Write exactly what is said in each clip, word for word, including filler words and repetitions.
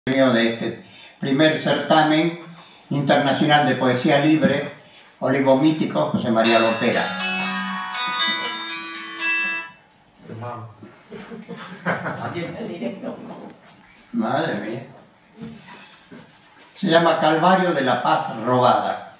De este primer certamen internacional de poesía libre, Olivo Mítico, José María Lopera. Madre mía. Se llama Calvario de la Paz Robada.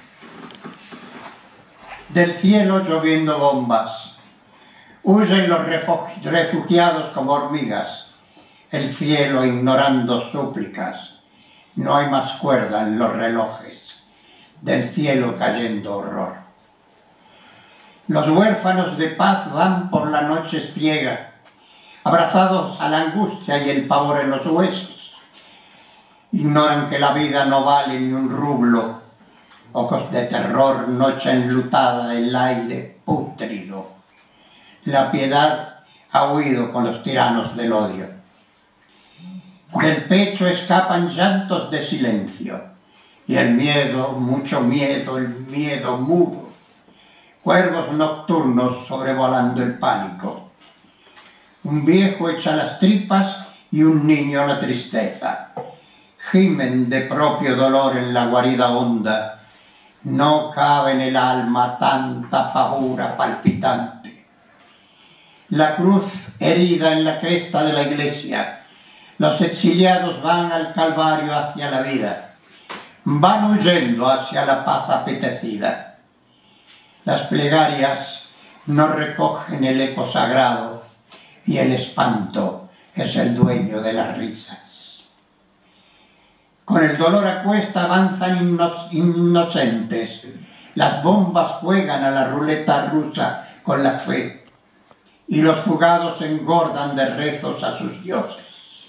Del cielo lloviendo bombas, huyen los refugiados como hormigas. El cielo ignorando súplicas, no hay más cuerda en los relojes, del cielo cayendo horror. Los huérfanos de paz van por la noche ciega, abrazados a la angustia y el pavor en los huesos. Ignoran que la vida no vale ni un rublo, ojos de terror, noche enlutada, el aire pútrido. La piedad ha huido con los tiranos del odio. Del pecho escapan llantos de silencio, y el miedo, mucho miedo, el miedo mudo. Cuervos nocturnos sobrevolando el pánico. Un viejo echa las tripas y un niño la tristeza. Gimen de propio dolor en la guarida honda. No cabe en el alma tanta pavura palpitante. La cruz herida en la cresta de la iglesia. Los exiliados van al Calvario hacia la vida, van huyendo hacia la paz apetecida. Las plegarias no recogen el eco sagrado y el espanto es el dueño de las risas. Con el dolor a cuesta avanzan ino inocentes, las bombas juegan a la ruleta rusa con la fe y los fugados engordan de rezos a sus dioses.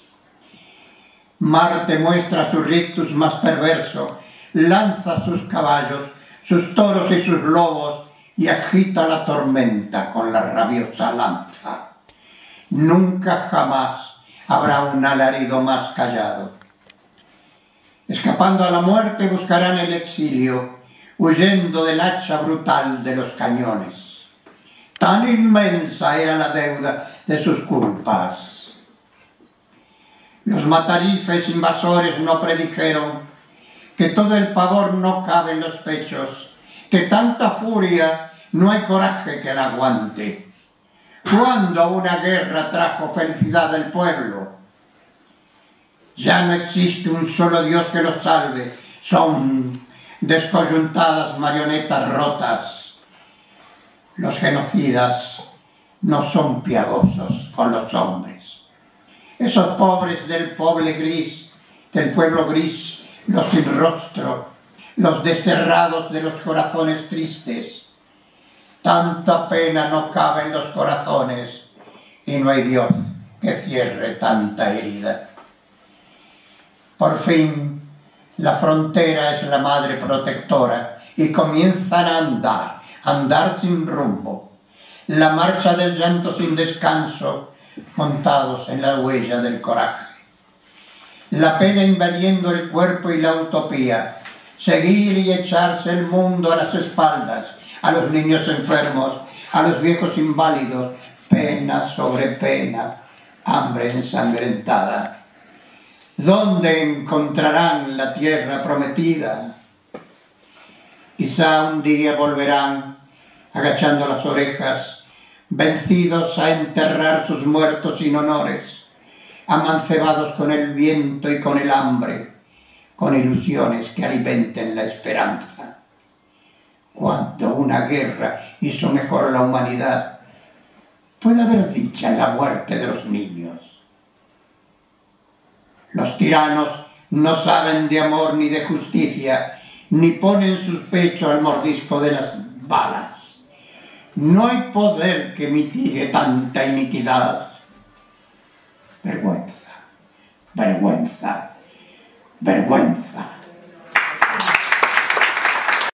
Marte muestra su rictus más perverso, lanza sus caballos, sus toros y sus lobos y agita la tormenta con la rabiosa lanza. Nunca jamás habrá un alarido más callado. Escapando a la muerte buscarán el exilio, huyendo del hacha brutal de los cañones. Tan inmensa era la deuda de sus culpas. Los matarifes invasores no predijeron que todo el pavor no cabe en los pechos, que tanta furia no hay coraje que la aguante. ¿Cuándo una guerra trajo felicidad al pueblo? Ya no existe un solo Dios que los salve, son descoyuntadas marionetas rotas. Los genocidas no son piadosos con los hombres. Esos pobres del pueblo gris, del pueblo gris, los sin rostro, los desterrados de los corazones tristes. Tanta pena no cabe en los corazones y no hay Dios que cierre tanta herida. Por fin, la frontera es la madre protectora y comienzan a andar, a andar sin rumbo. La marcha del llanto sin descanso, montados en la huella del coraje. La pena invadiendo el cuerpo y la utopía, seguir y echarse el mundo a las espaldas, a los niños enfermos, a los viejos inválidos, pena sobre pena, hambre ensangrentada. ¿Dónde encontrarán la tierra prometida? Quizá un día volverán, agachando las orejas, vencidos a enterrar sus muertos sin honores, amancebados con el viento y con el hambre, con ilusiones que alimenten la esperanza. Cuando una guerra hizo mejor la humanidad, puede haber dicha en la muerte de los niños. Los tiranos no saben de amor ni de justicia, ni ponen sus pechos al mordisco de las balas. No hay poder que mitigue tanta iniquidad. Vergüenza, vergüenza, vergüenza.